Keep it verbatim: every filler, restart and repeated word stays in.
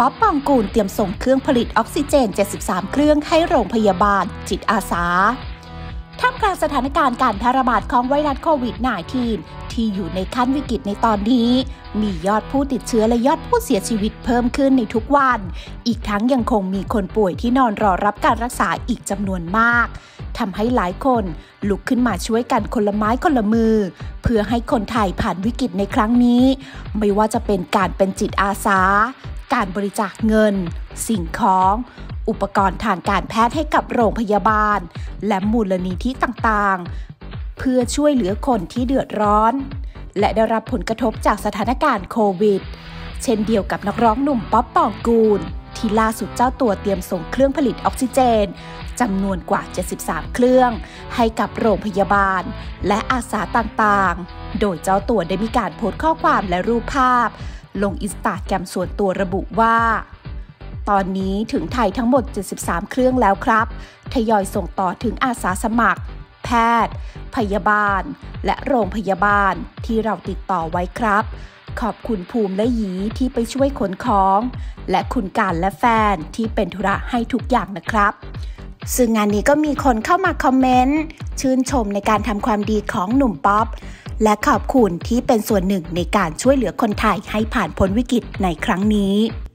ป๊อปปองกูลเตรียมส่งเครื่องผลิตออกซิเจนเจ็ดสิบสามเครื่องให้โรงพยาบาลจิตอาสาท่ามกลางสถานการณ์การแพร่ระบาดของไวรัสโควิด สิบเก้า ที่อยู่ในขั้นวิกฤตในตอนนี้มียอดผู้ติดเชื้อและยอดผู้เสียชีวิตเพิ่มขึ้นในทุกวันอีกทั้งยังคงมีคนป่วยที่นอนรอรับการรักษาอีกจำนวนมากทำให้หลายคนลุกขึ้นมาช่วยกันคนละไม้คนละมือเพื่อให้คนไทยผ่านวิกฤตในครั้งนี้ไม่ว่าจะเป็นการเป็นจิตอาสาการบริจาคเงินสิ่งของอุปกรณ์ทางการแพทย์ให้กับโรงพยาบาลและมูลนิธิต่างๆเพื่อช่วยเหลือคนที่เดือดร้อนและได้รับผลกระทบจากสถานการณ์โควิดเช่นเดียวกับนักร้องหนุ่มป๊อปปองกูลที่ล่าสุดเจ้าตัวเตรียมส่งเครื่องผลิตออกซิเจนจำนวนกว่าเจ็ดสิบสามเครื่องให้กับโรงพยาบาลและอาสาต่างๆโดยเจ้าตัวได้มีการโพสต์ข้อความและรูปภาพลงอินสตาแกรมส่วนตัวระบุว่าตอนนี้ถึงไทยทั้งหมดเจ็ดสิบสามเครื่องแล้วครับทยอยส่งต่อถึงอาสาสมัครแพทย์พยาบาลและโรงพยาบาลที่เราติดต่อไว้ครับขอบคุณภูมิและหยีที่ไปช่วยขนของและคุณการและแฟนที่เป็นธุระให้ทุกอย่างนะครับซึ่งงานนี้ก็มีคนเข้ามาคอมเมนต์ชื่นชมในการทำความดีของหนุ่มป๊อปและขอบคุณที่เป็นส่วนหนึ่งในการช่วยเหลือคนไทยให้ผ่านพ้นวิกฤตในครั้งนี้